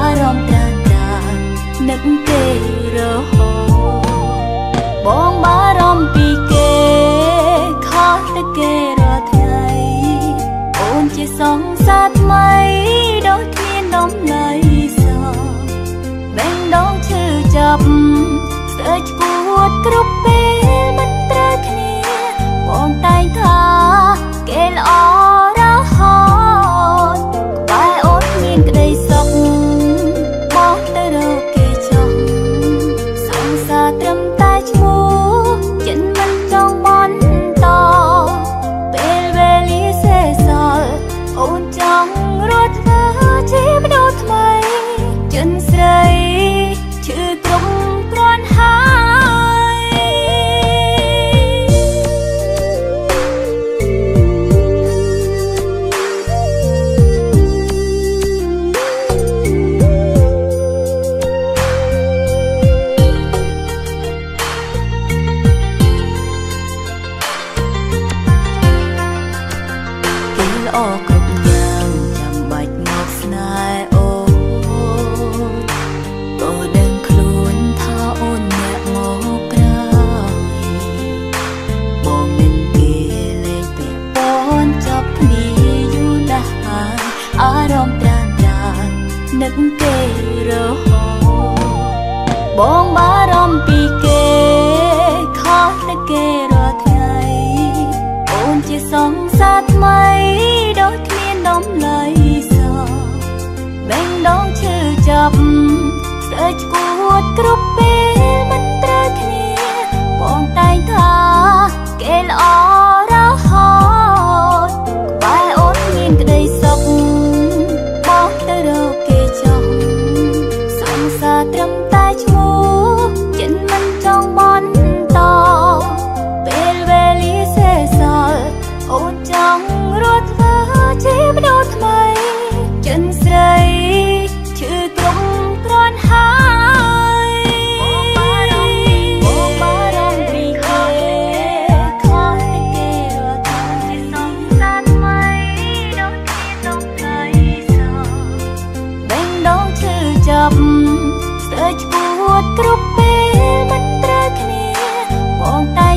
រម្មណ៍ត្រានត្រានឹកគេរហូតបងបារម្ភពីគេខុសតែគេរាល់ថ្ងៃអូនជាសង្សារថ្មីដូចគ្មានតម្លៃសោះបែងដងឈឺចាប់ស្ទើរឈួតគ្រប់ពេលមិនត្រូវគ្នាបងតែងថាគេល្អរហូតក្បែរអូនមានក្តីសុខបងទៅរកគេចង់សង្សារត្រឹមតែឈ្មោះចិនមិនចង់បន្តពេលវេលាសេសសល់អូនចង់រត់ធ្វើជាមនុស្សថ្មីចិនស្រីឈឺគ្រប់គ្រាន់ហើយល្អគ្រប់យ៉ាងចាំបាច់មកស្នេហ៍អូនក៏ដឹងខ្លួនថាអូនអ្នកមកក្រោយបងមិនគេលេងពាក់ព័ន្ធចាប់គ្នាយូរណាស់ហើយអារម្មណ៍ត្រានត្រានឹកគេរហូតបងបារម្ភពីគេខុសតែគេរាល់ថ្ងៃអូនជាសង្សារថ្មីដូចគ្មានតម្លៃសោះបែងដងឈឺចាប់ស្ទើរឈួតគ្រប់ពេលមិនត្រូវគ្នាបងតែងថាគេល្អរហូតក្បែរអូនមានក្តីសុខបងទៅរកគេចង់សង្សារត្រឹមតែឈ្មោះចិនមិនចង់បន្តពេលវេលាសេសសល់អូនចង់រត់ធ្វើជាមនុស្សថ្មីចិនស្រីឈឺគ្រប់គ្រាន់ហើយបងបារម្ភពីគេខុសតែគេរាល់ថ្ងៃជាសង្សារថ្មីដូចគ្មានតម្លៃសោះបែងដងឈឺចាប់ស្ទើរឈួតគ្រប់ពេលមិនត្រូវគ្នាបងតែ